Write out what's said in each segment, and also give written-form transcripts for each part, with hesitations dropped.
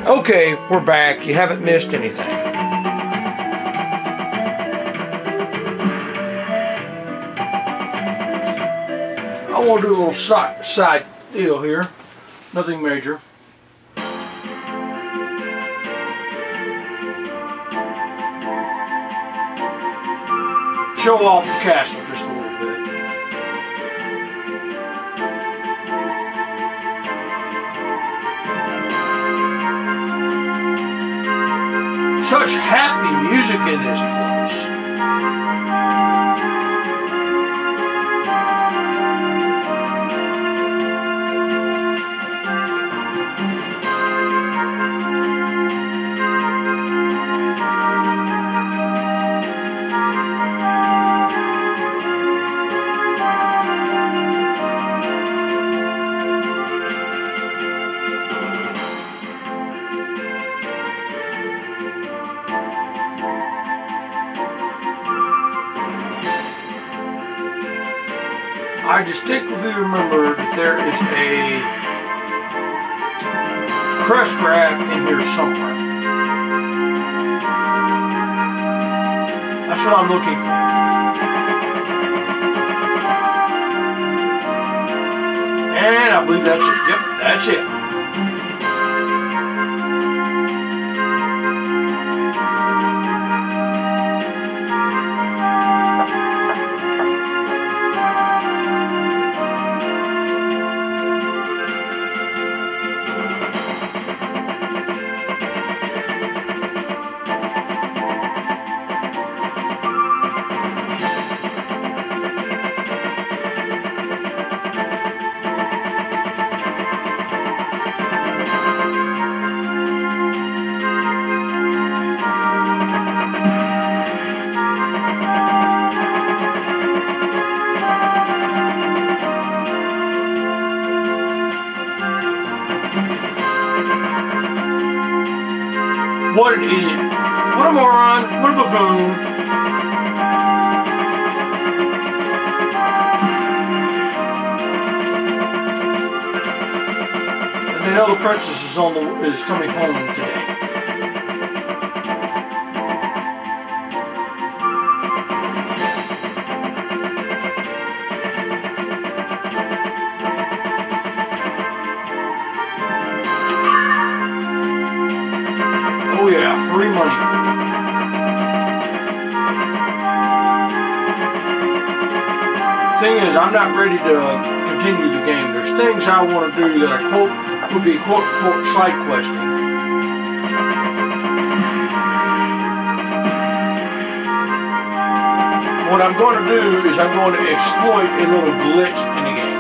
Okay, we're back. You haven't missed anything. I want to do a little side deal here. Nothing major. Show off the castle just a little bit. Such happy music in this place. I distinctly remember that there is a crest graph in here somewhere. That's what I'm looking for. And I believe that's it. Yep, that's it. What an idiot. What a moron. What a buffoon. And they know the princess is coming home today. Oh yeah, free money. Thing is, I'm not ready to continue the game. There's things I want to do that I quote would be quote unquote side questing. What I'm going to do is I'm going to exploit a little glitch in the game.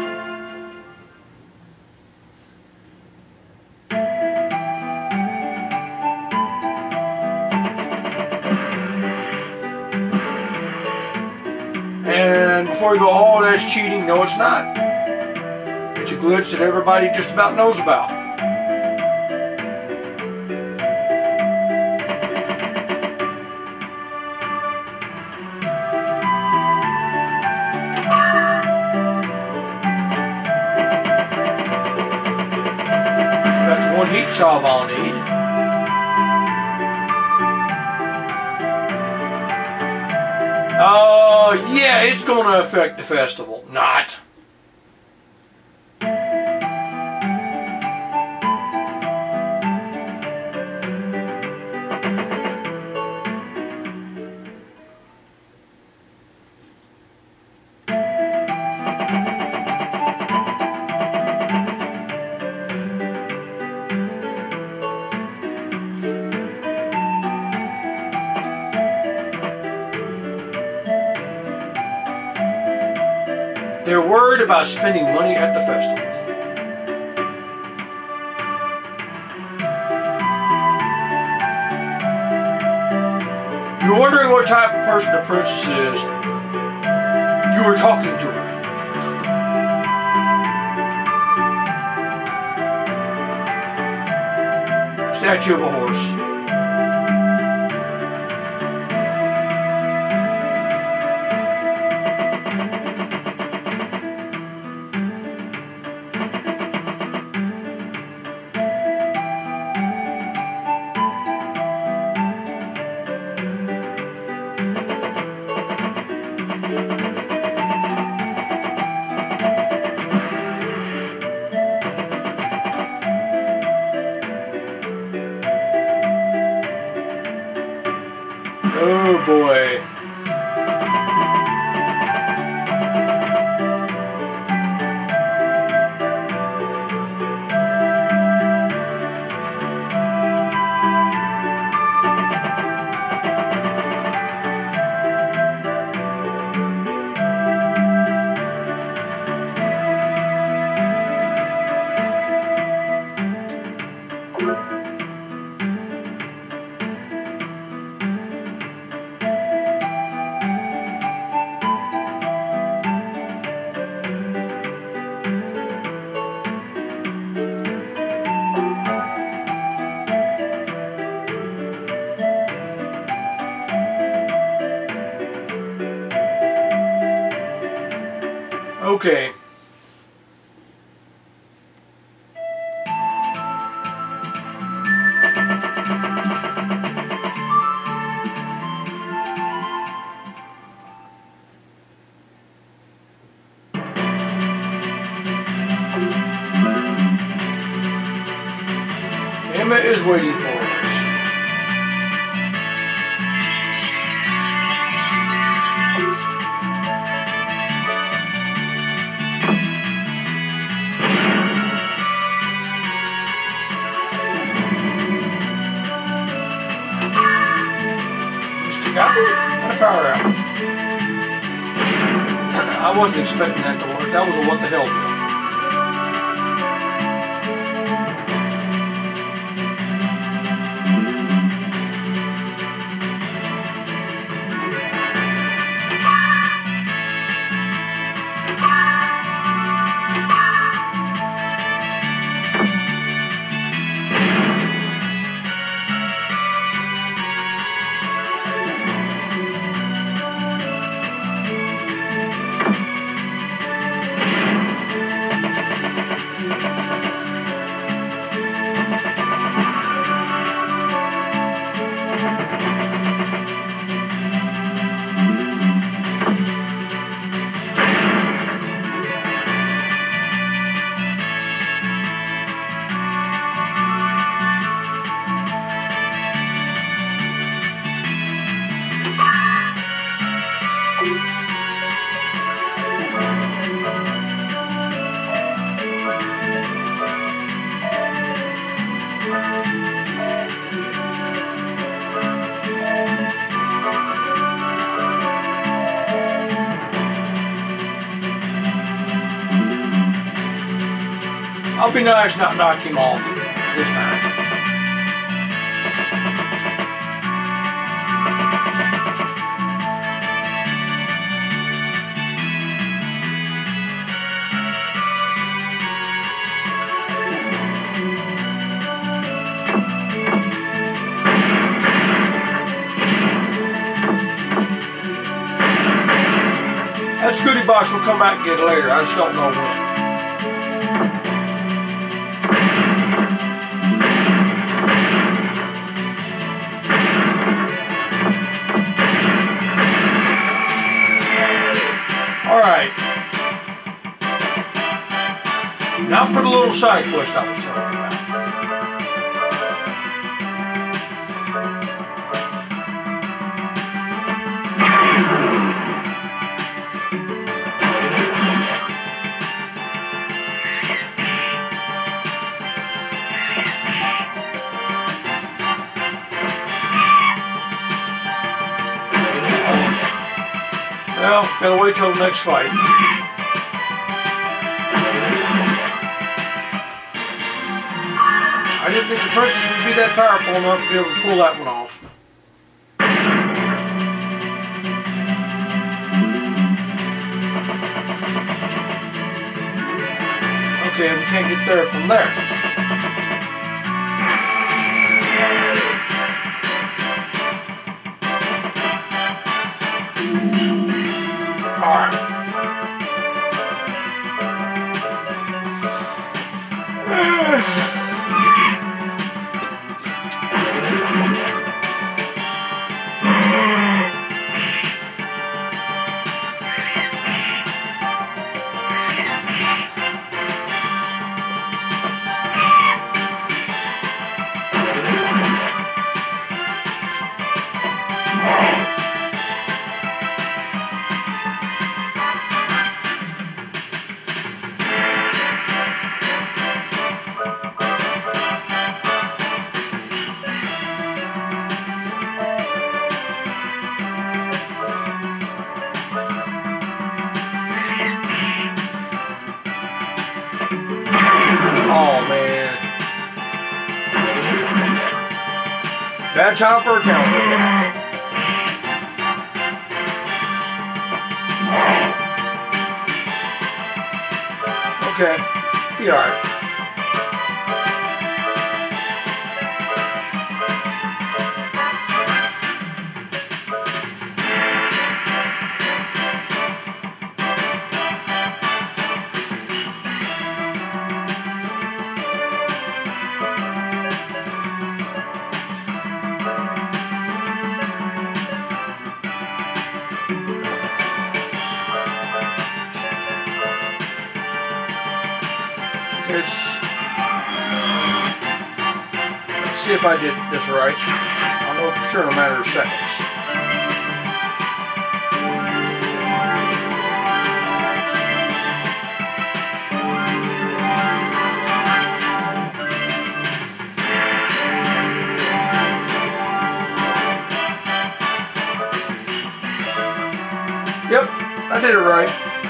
And before you go, oh, that's cheating. No, it's not. It's a glitch that everybody just about knows about. Got the one heat solve I'll need. Yeah, it's going to affect the festival. Not. They're worried about spending money at the festival. You're wondering what type of person the princess is. You were talking to her. Statue of a horse. Oh boy. Okay. Emma is waiting for us. Got a power out. I wasn't expecting that to work. That was a what the hell deal. I'll be nice not knock him off this time. That Scooty box will come back and get it later. I just don't know when. Alright. Now for the little side quest I was talking about. Well, gotta wait till the next fight. I didn't think the princess would be that powerful enough to be able to pull that one off. Okay, we can't get there from there. Alright. Bad time for a counter. Okay, be alright. Let's see if I did this right. I'll know for sure in a matter of seconds. Yep, I did it right.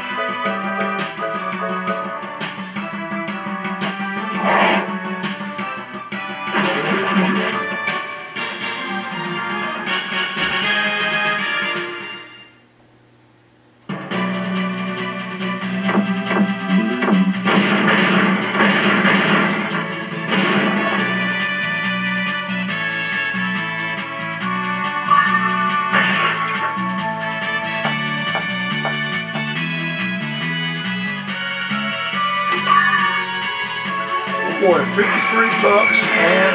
Boy, $53 and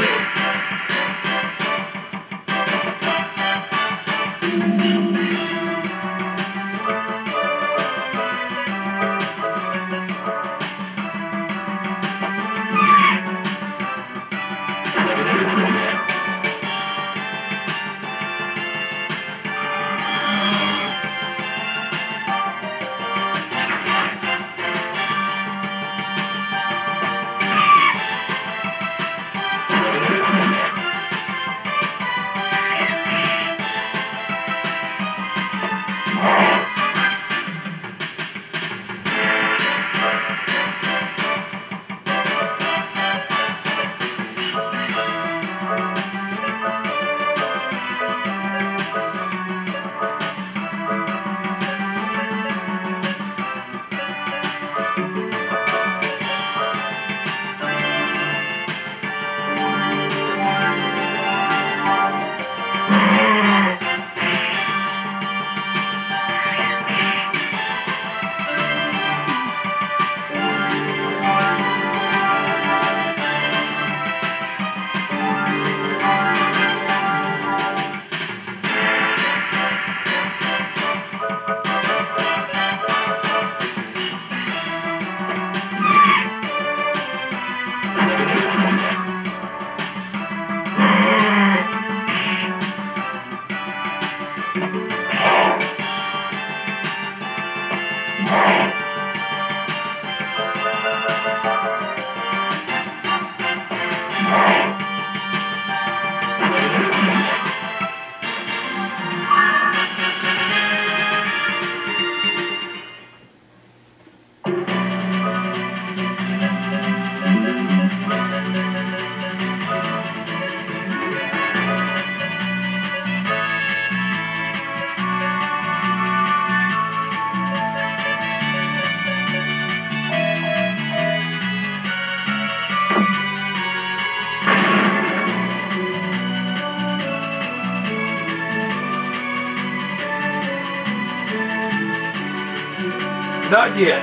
not yet.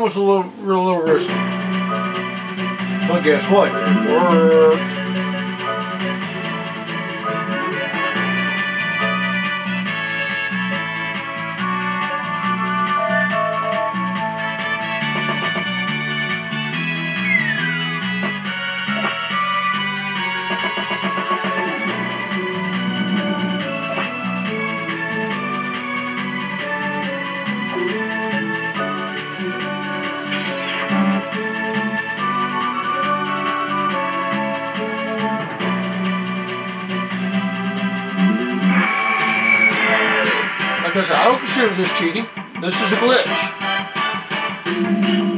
one was a little risky. But guess what? It worked. Like I said, I don't consider this cheating. This is a glitch.